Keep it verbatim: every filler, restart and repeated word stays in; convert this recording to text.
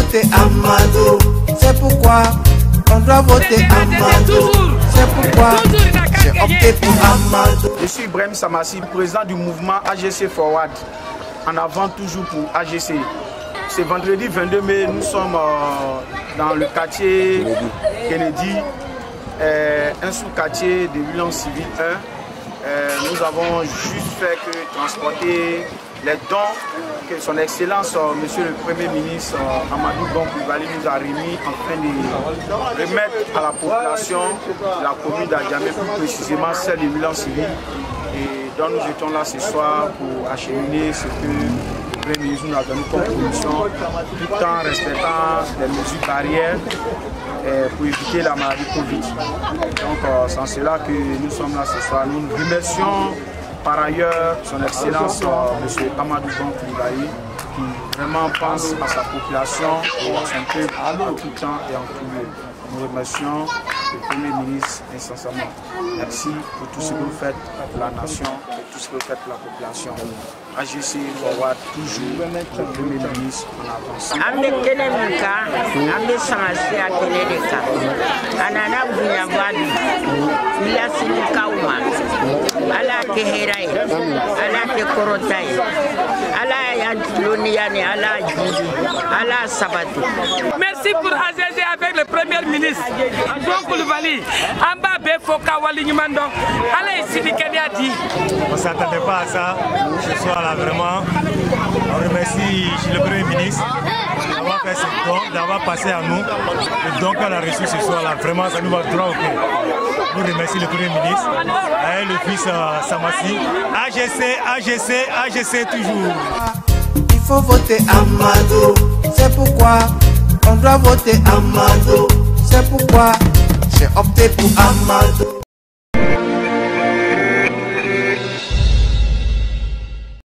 voter Amadou. C'est pourquoi on doit voter Amadou. C'est pourquoi j'ai opté pour Amadou. Je suis Ibrahim Samassi, président du mouvement A G C Forward. En avant toujours pour A G C. C'est vendredi vingt-deux mai, nous sommes euh, dans le quartier Kennedy, euh, un sous-quartier de violence civile un. Euh, nous avons juste fait que transporter les dons que son Excellence, euh, Monsieur le Premier ministre euh, Amadou Bon Coulibaly nous a remis afin de remettre à la population de la commune d'Adjamé, plus précisément celle de violence civile. Et donc nous étions là ce soir pour acheminer ce que le Premier ministre nous a donné comme commission, tout en respectant les mesures barrières pour éviter la maladie Covid. Donc euh, c'est en cela que nous sommes là ce soir. Nous nous remercions par ailleurs son Excellence euh, M. Amadou Bon Coulibaly qui vraiment pense à sa population et à son peuple en tout temps et en tout lieu. Nous remercions le Premier ministre incessamment. Merci pour tout ce que vous faites pour la nation et tout ce que vous faites pour la population. A G C Forward toujours le Premier ministre en avance. Ambe kene muka, ambe Samassi a kene deka. Anana bunyabadi, ila simukauma, ala ke herai, ala ke korotai, ala yantiloniani, ala jidi, ala sabatu. Merci pour A G C avec le Premier ministre, Bon Coulibaly. Amba Befoka Walignimando, ala isidikeni a dit. On ne s'attendait pas à ça ce soir là vraiment. On remercie le Premier ministre d'avoir fait ce don, d'avoir passé à nous le don qu'on a reçu ce soir là. Vraiment ça nous va droit au cœur. Nous remercions le Premier ministre et le fils euh, Samassi. A G C, A G C, A G C toujours. Il faut voter Amadou. C'est pourquoi on doit voter Amadou. C'est pourquoi j'ai opté pour Amadou.